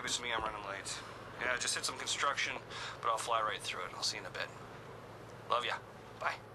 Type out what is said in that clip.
Excuse me, I'm running late. Yeah, just hit some construction, but I'll fly right through it. I'll see you in a bit. Love ya. Bye.